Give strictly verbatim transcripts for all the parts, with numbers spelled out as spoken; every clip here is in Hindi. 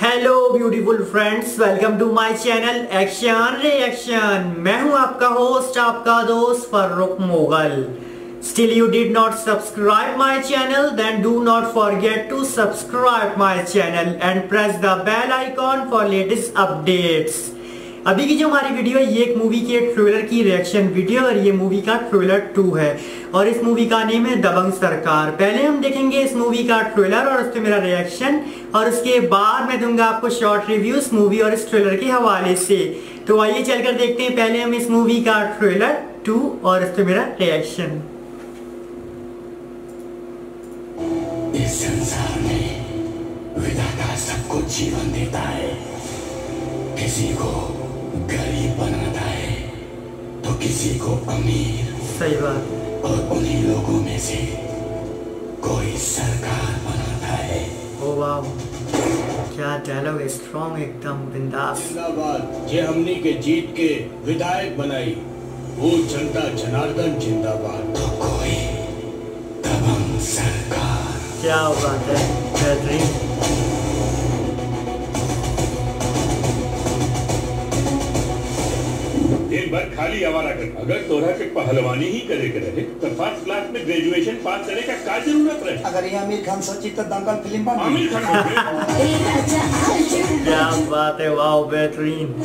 Hello beautiful friends, welcome to my channel action reaction. मैं हूं आपका होस्ट, आपका दोस्त Farrukh Mughal. Still you did not subscribe my channel, then do not forget to subscribe my channel and press the bell icon for latest updates। अभी की जो हमारी वीडियो है ये एक मूवी के ट्रेलर की रिएक्शन वीडियो और ये मूवी का ट्रेलर टू है और इस मूवी का नेम है दबंग सरकार। पहले हम देखेंगे इस मूवी का ट्रेलर और उस पर मेरा रिएक्शन और उसके बाद मैं दूंगा आपको शॉर्ट रिव्यू इस मूवी और इस ट्रेलर के हवाले से। तो आइए चलकर देखते हैं पहले हम इस मूवी का ट्रेलर टू और उस पर मेरा रिएक्शन। इस संसार में विधाता सबको जीवन देता है, किसी को गरीब बनाता है तो किसी को अमीर। सही बात। और उन्हीं लोगों में से कोई सरकार बनाता है। ओ वाह, क्या डायलॉग है, स्ट्रॉन्ग एकदम बिंदास। जिंदाबाद जे हमनी के जीत के विधायक बनाई वो जनता जनार्दन जिंदाबाद। तो कोई दबंग सरकार। क्या बात है, बेहतरीन। दिन भर खाली आवारा कर, अगर तोरा के पहलवानी ही करे के रहे तो फर्स्ट क्लास में ग्रेजुएशन पास करे का क्या जरूरत रहे। अगर ये आमिर खान सची तो दंगल फिल्म बन। आमिर खान क्या बात है, वाह बेहतरीन।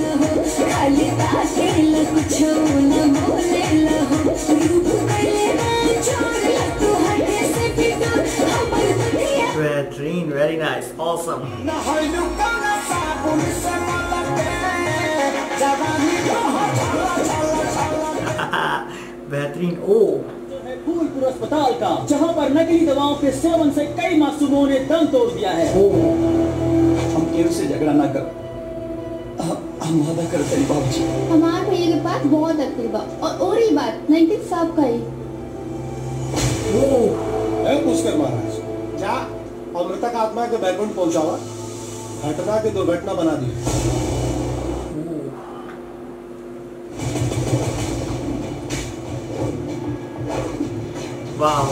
बेहतरीन, वेरी नाइस, ऑसम। बेहतरीन। ओ फूलपुर अस्पताल का, जहां पर नकली दवाओं के सेवन से कई मासूमों ने दम तोड़ दिया है। हम केहू से झगड़ा ना कर, हम वादा करते हैं बाबूजी। हमारे भैया के पास बहुत अक्ल बा और और ही बात नाइन्टी साहब का ही। ओ पुष्कर महाराज, जा अमृतक आत्मा के बैकुंठ पहुंचावा, घटना के दुर्घटना बना दी। वाह,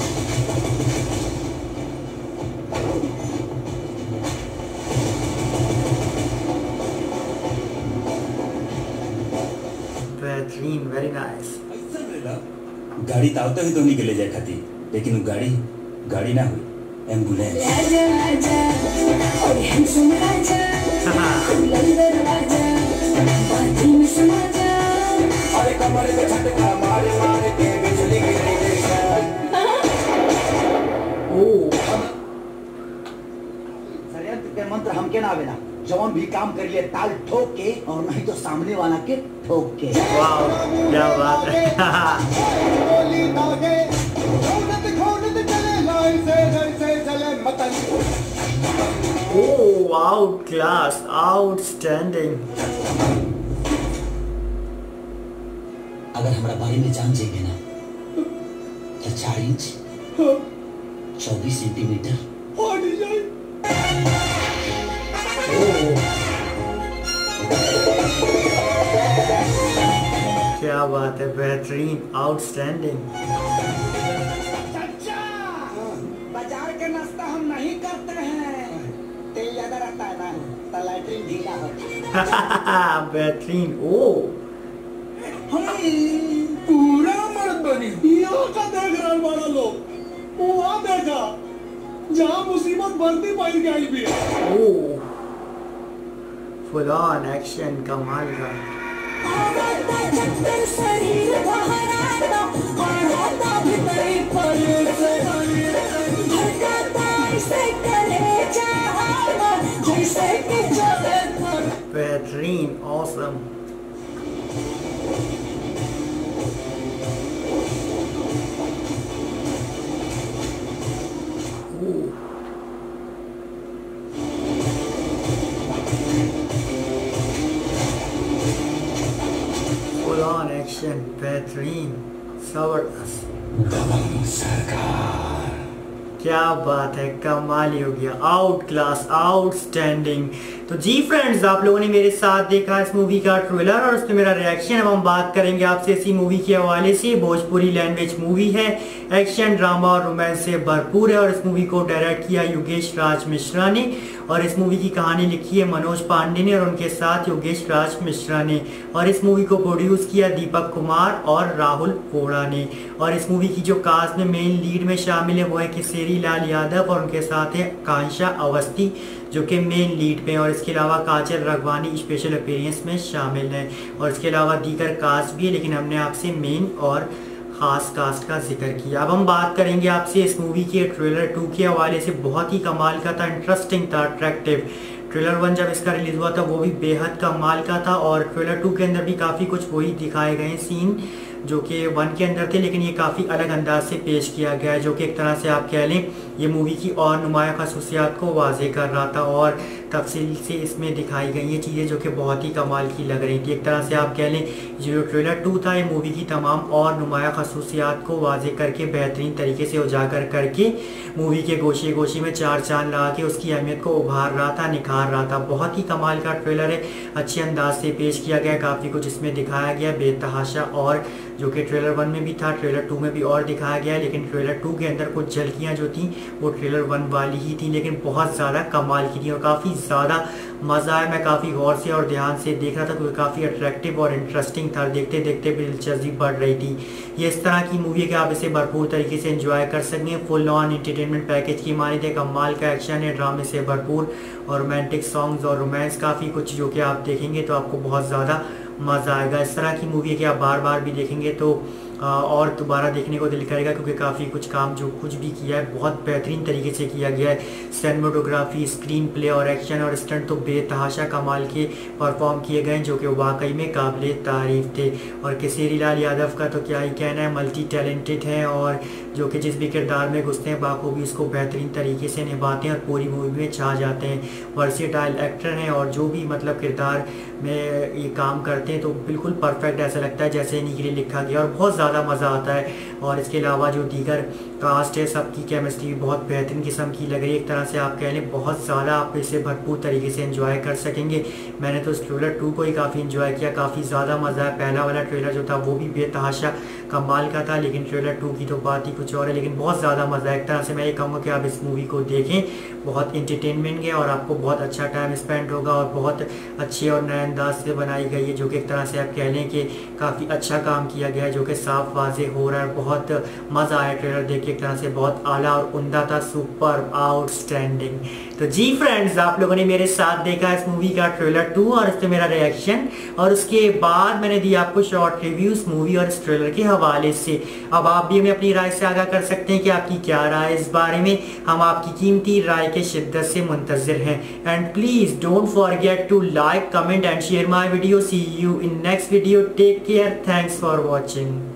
बेहतरीन, वेरी नाइस। गाड़ी तावते हुई तो नहीं ले जाए खाती, लेकिन वो गाड़ी गाड़ी ना हुई, एम्बुलेंस। मंत्र हमके ना आवेला, जवान भी काम करिए ताल ठोक के और नहीं तो सामने वाला के ठोक के। वाह, क्या बात है। Oh, out class, outstanding. अगर हमारा बारे में जान जाएंगे ना तो चार इंच चौबीस सेंटीमीटर। क्या बात है, बेहतरीन, आउटस्टैंडिंग। बाजार के नाश्ता हम नहीं करते हैं, तेल ज्यादा रहता है ना तो लैट्रिन ढीला होता है। बेहतरीन। ओ पूरा मर्द बनी यहाँ का देख रहा बड़ा लोग वहाँ देखा जहाँ मुसीबत बढ़ती पाई गई भी है। ओह, फुल ऑन एक्शन, कमाल का। बेहतरीन, ऑसम। फुल ऑन एक्शन, बेहतरीन, जबरदस्त। दबंग सरकार। क्या बात है, कमाल ही हो गया, आउट क्लास, आउटस्टैंडिंग। तो जी फ्रेंड्स, आप लोगों ने मेरे साथ देखा इस मूवी का ट्रेलर और उस पर मेरा रिएक्शन। अब हम बात करेंगे आपसे इसी मूवी के हवाले से। भोजपुरी लैंग्वेज मूवी है, एक्शन, ड्रामा और रोमांस से भरपूर है और इस मूवी को डायरेक्ट किया योगेश राज मिश्रा ने और इस मूवी की कहानी लिखी है मनोज पांडे ने और उनके साथ योगेश राज मिश्रा ने और इस मूवी को प्रोड्यूस किया दीपक कुमार और राहुल वोड़ा ने। और इस मूवी की जो कास्ट में मेन लीड में शामिल है वो है केसरी लाल यादव और उनके साथ है कांशा अवस्थी जो कि मेन लीड पे, और इसके अलावा काजल राघवानी स्पेशल अपीयरेंस में शामिल है और इसके अलावा दीगर कास्ट भी है, लेकिन हमने आपसे मेन और खास कास्ट का जिक्र किया। अब हम बात करेंगे आपसे इस मूवी के ट्रेलर टू के हवाले से। बहुत ही कमाल का था, इंटरेस्टिंग था, अट्रैक्टिव। ट्रेलर वन जब इसका रिलीज हुआ था वो भी बेहद कमाल का था और ट्रेलर टू के अंदर भी काफ़ी कुछ वही दिखाए गए सीन जो कि वन के अंदर थे, लेकिन ये काफ़ी अलग अंदाज से पेश किया गया है जो कि एक तरह से आप कह लें ये मूवी की और नुमाया खसूसियात को वाजे कर रहा था और तफसील से इसमें दिखाई गई ये चीज़ें जो कि बहुत ही कमाल की लग रही थी। एक तरह से आप कह लें जो ट्रेलर टू था ये मूवी की तमाम और नुमाया खसूसियात को वाजे करके बेहतरीन तरीके से उजागर करके मूवी के गोशे गोशे में चार चांद लगा के उसकी अहमियत को उभार रहा था, निखार रहा था। बहुत ही कमाल का ट्रेलर है, अच्छे अंदाज से पेश किया गया, काफ़ी कुछ इसमें दिखाया गया बेतहाशा और जो कि ट्रेलर वन में भी था ट्रेलर टू में भी और दिखाया गया, लेकिन ट्रेलर टू के अंदर कुछ झलकियाँ जो थी वो ट्रेलर वन वाली ही थी, लेकिन बहुत ज़्यादा कमाल की थी और काफ़ी ज़्यादा मज़ा आया। मैं काफ़ी गौर से और ध्यान से देख रहा था क्योंकि काफ़ी अट्रैक्टिव और इंटरेस्टिंग था, देखते देखते भी दिलचस्पी बढ़ रही थी। ये इस तरह की मूवी है कि आप इसे भरपूर तरीके से एंजॉय कर सकेंगे। फुल ऑन एंटरटेनमेंट पैकेज की मानी थे, कमाल का एक्शन है, ड्रामे से भरपूर और रोमांटिक सॉन्ग्स और रोमांस काफ़ी कुछ जो कि आप देखेंगे तो आपको बहुत ज़्यादा मज़ा आएगा। इस तरह की मूवी है कि आप बार बार भी देखेंगे तो और दोबारा देखने को दिल करेगा क्योंकि काफ़ी कुछ काम जो कुछ भी किया है बहुत बेहतरीन तरीके से किया गया है। सिनेमेटोग्राफी, स्क्रीन प्ले और एक्शन और स्टंट तो बेतहाशा कमाल के परफॉर्म किए गए जो कि वाकई में काबिल तारीफ थे। और केसरी लाल यादव का तो क्या ही कहना है, मल्टी टैलेंटेड है और जो कि जिस भी किरदार में घुसते हैं बाखूबी उसको बेहतरीन तरीके से निभाते हैं और पूरी मूवी में छा जाते हैं। वर्सेटाइल एक्टर हैं और जो भी मतलब किरदार में ये काम करते हैं तो बिल्कुल परफेक्ट ऐसा लगता है जैसे इन्हीं के लिए लिखा गया और बहुत ज़्यादा मज़ा आता है। और इसके अलावा जो दीगर कास्ट है सबकी केमिस्ट्री बहुत बेहतरीन किस्म की लग रही है। एक तरह से आप कह लें बहुत ज़्यादा आप इसे भरपूर तरीके से एंजॉय कर सकेंगे। मैंने तो इस ट्रेलर टू को ही काफ़ी एंजॉय किया, काफ़ी ज़्यादा मज़ा है। पहला वाला ट्रेलर जो था वो भी बेतहाशा कमाल का था, लेकिन ट्रेलर टू की तो बात ही कुछ और है, लेकिन बहुत ज़्यादा मज़ा है। एक तरह से मैं ये कहूँगा कि आप इस मूवी को देखें, बहुत इंटरटेनमेंट है और आपको बहुत अच्छा टाइम स्पेंड होगा और बहुत अच्छे और नए अंदाज से बनाई गई है जो कि एक तरह से आप कह लें कि काफ़ी अच्छा काम किया गया है जो कि साफ वाजे हो रहा है। बहुत मज़ा आया ट्रेलर देख के, एक तरह से बहुत आला और उम्दा था, सुपर आउटस्टैंडिंग। तो जी फ्रेंड्स, आप लोगों ने मेरे साथ देखा इस मूवी का ट्रेलर टू और इस पर मेरा रिएक्शन और उसके बाद मैंने दिया आपको शॉर्ट रिव्यू इस मूवी और इस ट्रेलर के हवाले से। अब आप भी हमें अपनी राय से आगाह कर सकते हैं कि आपकी क्या राय है इस बारे में। हम आपकी कीमती राय के शिद्दत से मुंतजिर हैं। And please don't forget to like, comment and share my video. See you in next video. Take care. Thanks for watching.